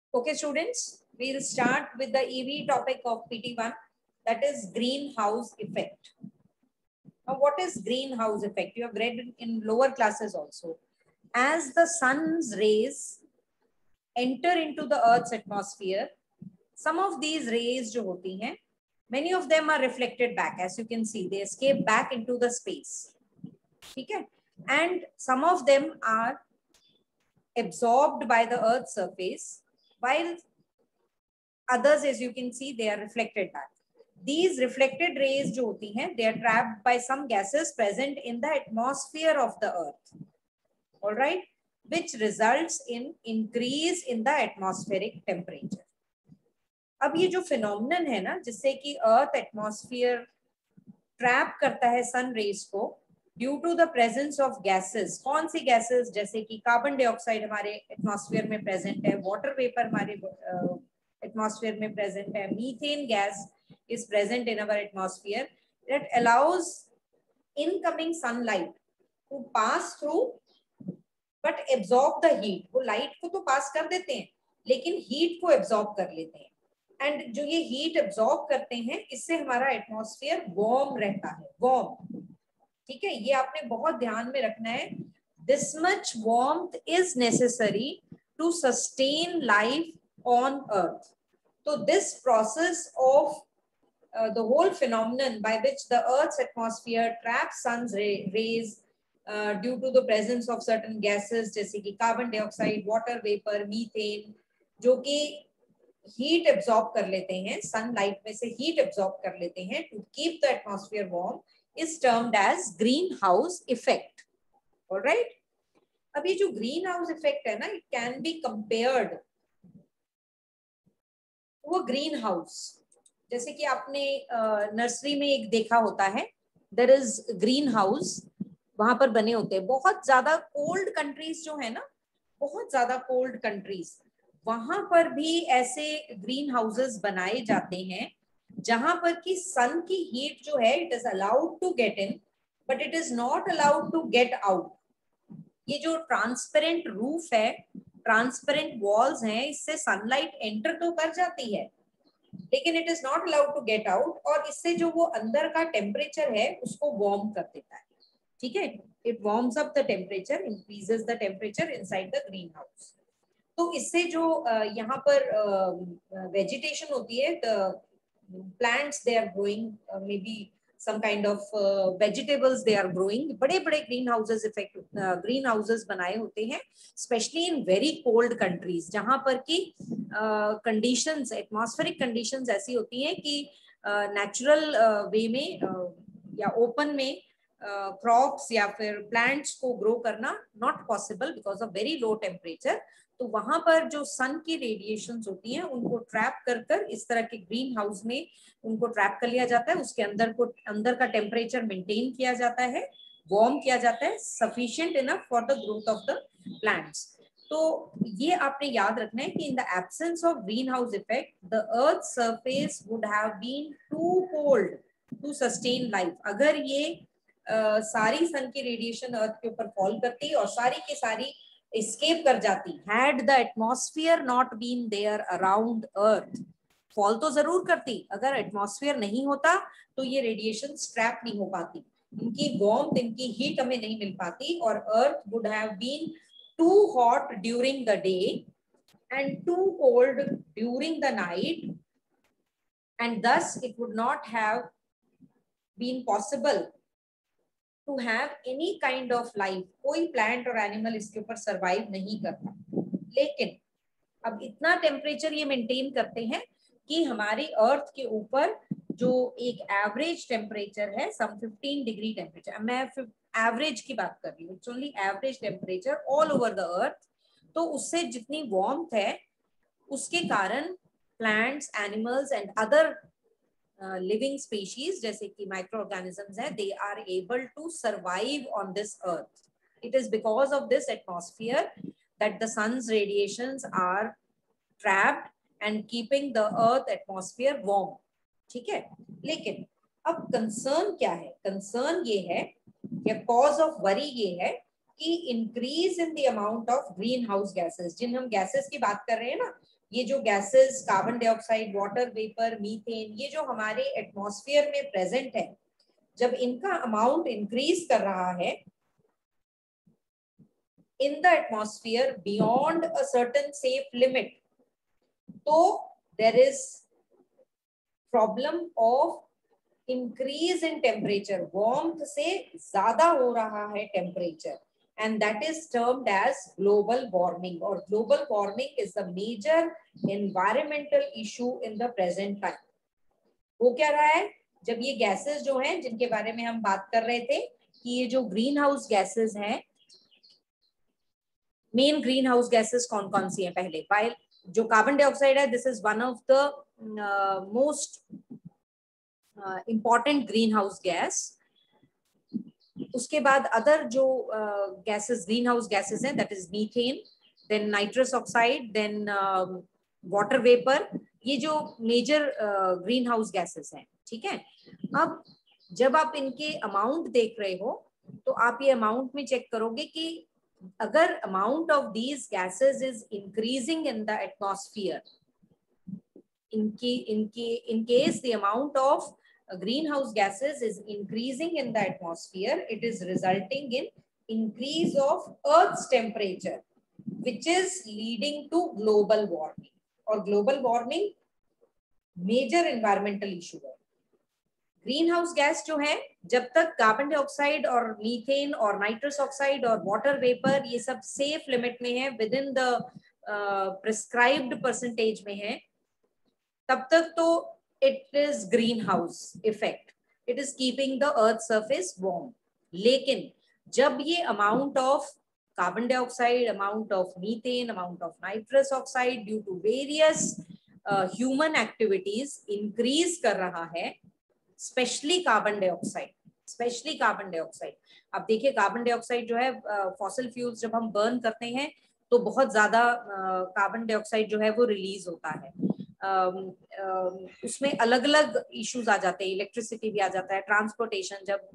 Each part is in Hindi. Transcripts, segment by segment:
Okay, students, we'll start with the EV topic of PT1, that is greenhouse effect. Now, what is greenhouse effect? You have read in lower classes also. As the sun's rays enter into the Earth's atmosphere, some of these rays जो होती हैं, many of them are reflected back. As you can see, they escape back into the space. ठीक है? And some of them are absorbed by the Earth's surface, while others, as you can see, they are reflected back. These reflected rays जो होती हैं, they are trapped by some gases present in the atmosphere of the Earth. All right, which results in increase in the atmospheric temperature. अब ये जो phenomenon है ना, जिससे कि Earth atmosphere trap करता है sun rays को, due to the presence of gases. कौन सी gases? जैसे कि कार्बन डाइऑक्साइड हमारे एटमॉस्फेयर में प्रेजेंट है, वाटर वेपर हमारे एटमॉस्फेयर में प्रेजेंट है, methane gas is present in our atmosphere that allows incoming sunlight to pass through but absorb the heat. वो लाइट को तो पास कर देते हैं लेकिन हीट को एब्जॉर्ब कर लेते हैं, एंड जो ये हीट एब्जॉर्ब करते हैं इससे हमारा एटमॉस्फेयर वार्म रहता है, वार्म. ठीक है, ये आपने बहुत ध्यान में रखना है. This much warmth is necessary to sustain life on earth. तो this process of the whole phenomenon by which the Earth's atmosphere traps sun's rays due to the presence of certain gases जैसे कि carbon dioxide, water vapour, methane, जो कि हीट एब्जॉर्ब कर लेते हैं, सनलाइट में से हीट एब्जॉर्ब कर लेते हैं to keep the atmosphere warm, is termed as greenhouse effect. All right. अब ये जो greenhouse effect है ना, it can be compared to a greenhouse. जैसे कि आपने नर्सरी में एक देखा होता है, देयर इज ग्रीन हाउस, वहां पर बने होते हैं. बहुत ज्यादा कोल्ड कंट्रीज जो है ना, बहुत ज्यादा कोल्ड कंट्रीज, वहां पर भी ऐसे ग्रीन हाउसेस बनाए जाते हैं जहां पर कि सन की हीट जो है it is allowed to get in but it is not allowed to get out. ये जो ट्रांसपेरेंट रूफ है, ट्रांसपेरेंट वॉल्स हैं, इससे सनलाइट एंटर तो कर जाती है लेकिन it is not allowed to get out, और इससे जो वो अंदर का टेम्परेचर है उसको वार्म कर देता है. ठीक है, it warms up the temperature, increases the temperature inside the greenhouse. तो इससे जो यहाँ पर वेजिटेशन होती है, the plants they are growing, may be some kind of vegetables they are growing. बड़े बड़े greenhouses effect, greenhouses बनाए होते हैं especially in very cold countries जहां पर कि conditions, atmospheric conditions ऐसी होती हैं कि natural way में या open में crops या फिर plants को grow करना not possible because of very low temperature. तो वहां पर जो सन की रेडिएशंस होती हैं उनको ट्रैप कर कर इस तरह के ग्रीन हाउस में उनको ट्रैप कर लिया जाता है, उसके अंदर का टेम्परेचर मेंटेन किया जाता है, वार्म किया जाता है, sufficient enough for the growth of the plants. तो ये आपने याद रखना है कि in the absence of greenhouse effect the earth surface would have been too cold to sustain life. अगर ये सारी सन की रेडिएशन अर्थ के ऊपर फॉल करती और सारी की सारी escape कर जाती, had the atmosphere not been there around earth, fall तो जरूर करती, अगर एटमॉस्फेयर नहीं होता तो ये रेडिएशन ट्रैप नहीं हो पाती, इनकी वार्मथ, इनकी हीट हमें नहीं मिल पाती, और earth would have been too hot during the day and too cold during the night, and thus it would not have been possible to have any kind of life. कोई प्लांट और एनिमल इसके ऊपर सरवाइव नहीं करता. लेकिन अब इतना टेम्परेचर ये मेंटेन करते हैं कि हमारी अर्थ के ऊपर जो एक एवरेज टेम्परेचर है, सम 15 डिग्री टेम्परेचर, मैं एवरेज की बात कर रही हूँ, it's only average temperature all over the earth. तो उससे जितनी वार्मथ है उसके कारण plants, animals and other living species जैसे कि माइक्रो ऑर्गेनिजम्स है, they are able to survive on this earth. It is because of this atmosphere that the sun's radiations are trapped and keeping the earth atmosphere warm. ठीक है, लेकिन अब कंसर्न क्या है? कंसर्न ये है या कॉज ऑफ वरी ये है कि increase in the amount of greenhouse gases. जिन हम गैसेस की बात कर रहे हैं ना, ये जो gases carbon dioxide, water vapour, methane, ये जो हमारे एटमॉस्फेयर में प्रेजेंट है, जब इनका अमाउंट इंक्रीज कर रहा है in the atmosphere beyond a certain safe limit, तो there is problem of increase in temperature, warmth से ज्यादा हो रहा है temperature, and that is termed as global warming, or global warming is the major environmental issue in the present time. हो क्या रहा है, जब ये गैसेस जो हैं जिनके बारे में हम बात कर रहे थे कि ये जो ग्रीन हाउस गैसेस हैं, मेन ग्रीन हाउस गैसेस कौन कौन सी हैं, पहले वाइल जो कार्बन डाइऑक्साइड है, this is one of the most important greenhouse gas. उसके बाद अदर जो गैसेस ग्रीन हाउस गैसेस हैं, that is methane, then nitrous oxide, then water vapour, ये जो मेजर ग्रीन हाउस गैसेस हैं, ठीक है। अब जब आप इनके अमाउंट देख रहे हो तो आप ये अमाउंट में चेक करोगे कि अगर amount of these gases is increasing in the atmosphere, in case the amount of greenhouse gases is increasing in the atmosphere, it is resulting in increase of Earth's temperature, which is leading to global warming. और global warming major environmental issue है। ग्रीन हाउस गैस जो है, जब तक कार्बन डाइऑक्साइड और मीथेन और नाइट्रस ऑक्साइड और वाटर वेपर ये सब सेफ लिमिट में है, within the prescribed percentage में है, तब तक तो it is greenhouse effect, it is keeping the earth surface warm. लेकिन जब ये amount of carbon dioxide, amount of methane, amount of nitrous oxide due to various human activities increase कर रहा है, specially carbon dioxide, specially carbon dioxide. अब देखिए कार्बन डाइऑक्साइड जो है, फॉसिल फ्यूल्स जब हम बर्न करते हैं तो बहुत ज्यादा कार्बन डाइऑक्साइड जो है वो रिलीज होता है। उसमें अलग अलग इश्यूज आ जाते हैं, इलेक्ट्रिसिटी भी आ जाता है, ट्रांसपोर्टेशन, जब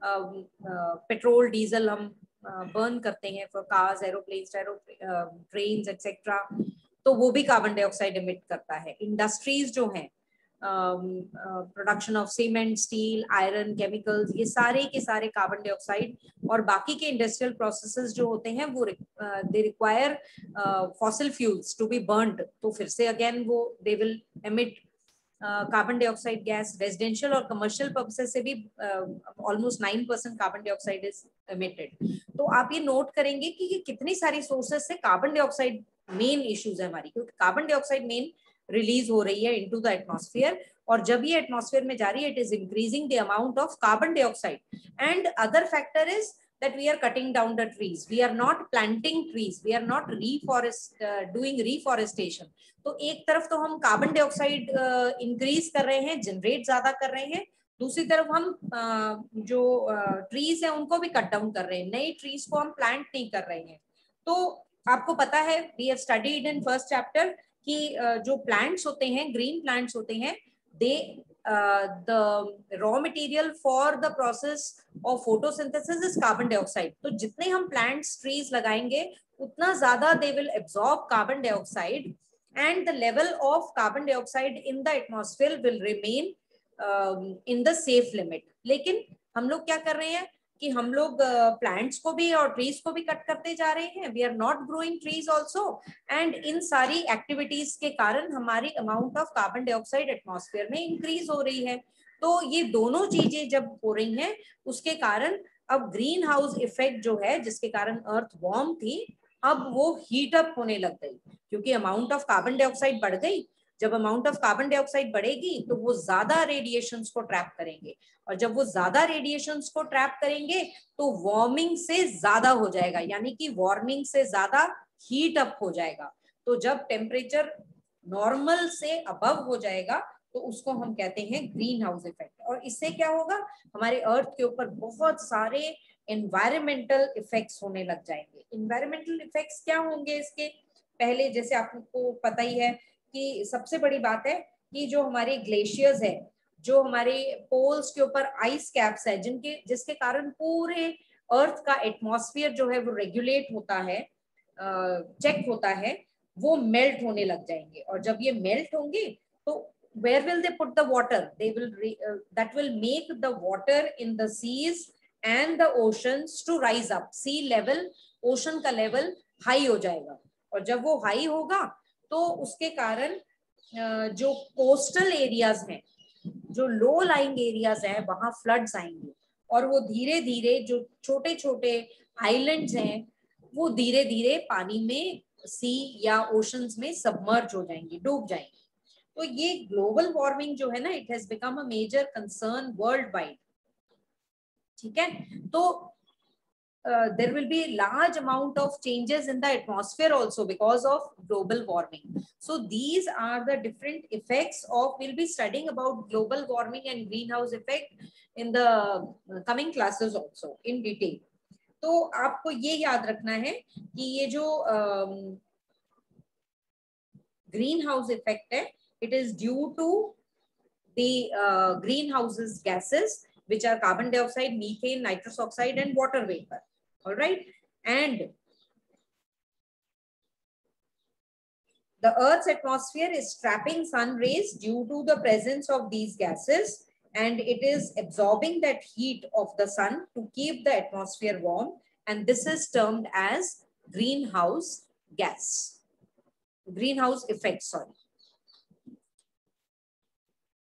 पेट्रोल डीजल हम बर्न करते हैं for cars, aeroplanes, trains etcetera, तो वो भी कार्बन डाइऑक्साइड इमिट करता है। इंडस्ट्रीज जो हैं, production of cement, steel, iron, chemicals, ये सारे के सारे कार्बन डाइऑक्साइड, और बाकी के इंडस्ट्रियल प्रोसेसेस जो होते हैं वो they require fossil fuels to be burned, तो फिर से अगेन वो they will emit carbon dioxide gas. Residential और कमर्शियल पर्पसेस से भी almost 9% carbon dioxide is emitted. तो आप ये नोट करेंगे कि ये कितनी सारी सोर्सेस से कार्बन डाइऑक्साइड मेन इश्यूज है हमारी, क्योंकि कार्बन डाइऑक्साइड मेन रिलीज हो रही है इनटू द एटमॉस्फेयर, और जब ये एटमॉस्फेयर में जा रही है, it is increasing the amount of carbon dioxide. And other factor is that we are cutting down the trees, we are not planting trees, we are not doing reforestation। तो एक तरफ तो हम कार्बन डाइऑक्साइड इंक्रीज कर रहे हैं, जनरेट ज्यादा कर रहे हैं, दूसरी तरफ हम जो ट्रीज है उनको भी कट डाउन कर रहे हैं, नई ट्रीज को हम प्लांट नहीं कर रहे हैं। तो आपको पता है, we have studied in first chapter कि जो प्लांट्स होते हैं, ग्रीन प्लांट्स होते हैं, दे the raw material for the process of photosynthesis is carbon dioxide। तो जितने हम plants, trees लगाएंगे उतना ज्यादा they will absorb carbon dioxide, and the level of carbon dioxide in the atmosphere will remain in the safe limit। लेकिन हम लोग क्या कर रहे हैं कि हम लोग प्लांट्स को भी और ट्रीज को भी कट करते जा रहे हैं, we are not growing trees also, and इन सारी एक्टिविटीज के कारण हमारी amount of carbon dioxide atmosphere में इंक्रीज हो रही है। तो ये दोनों चीजें जब हो रही हैं, उसके कारण अब ग्रीन हाउस इफेक्ट जो है, जिसके कारण अर्थ वार्म थी, अब वो हीट अप होने लग गई, क्योंकि अमाउंट ऑफ कार्बन डाइऑक्साइड बढ़ गई। जब अमाउंट ऑफ कार्बन डाइऑक्साइड बढ़ेगी तो वो ज्यादा रेडिएशंस को ट्रैप करेंगे, और जब वो ज्यादा रेडिएशंस को ट्रैप करेंगे तो वार्मिंग से ज्यादा हो जाएगा, यानी कि वार्मिंग से ज्यादा हीट अप हो जाएगा। तो जब टेम्परेचर नॉर्मल से अबव हो जाएगा तो उसको हम कहते हैं ग्रीन हाउस इफेक्ट। और इससे क्या होगा, हमारे अर्थ के ऊपर बहुत सारे एनवायरमेंटल इफेक्ट्स होने लग जाएंगे। एनवायरमेंटल इफेक्ट्स क्या होंगे इसके, पहले जैसे आपको पता ही है कि सबसे बड़ी बात है कि जो हमारे ग्लेशियर्स है, जो हमारे पोल्स के ऊपर आइस कैप्स है, जिसके कारण पूरे अर्थ का एटमॉस्फेयर जो है वो रेगुलेट होता है, चेक होता है, वो मेल्ट होने लग जाएंगे, और जब ये मेल्ट होंगे तो where will they put the water? They will that will make the water in the seas and the oceans to rise up. Sea level, ocean का level high हो जाएगा, और जब वो high होगा तो उसके कारण जो कोस्टल एरियाज हैं, जो लो लाइंग एरियाज हैं, वहां फ्लड्स आएंगे, और वो धीरे धीरे जो छोटे छोटे आइलैंड्स हैं वो धीरे धीरे पानी में, सी या ओशंस में सबमर्ज हो जाएंगे, डूब जाएंगे। तो ये ग्लोबल वार्मिंग जो है ना, it has become a major concern worldwide. ठीक है, तो there will be large amount of changes in the atmosphere also because of global warming. So these are the different effects of, we'll be studying about global warming and greenhouse effect in the coming classes also in detail. तो आपको ये याद रखना है कि ये जो ग्रीन हाउस इफेक्ट है, it is due to the greenhouses gases, which are carbon dioxide, methane, nitrous oxide, and water vapor. All right, and the Earth's atmosphere is trapping sun rays due to the presence of these gases, and it is absorbing that heat of the sun to keep the atmosphere warm, and this is termed as greenhouse gas, greenhouse effect, sorry.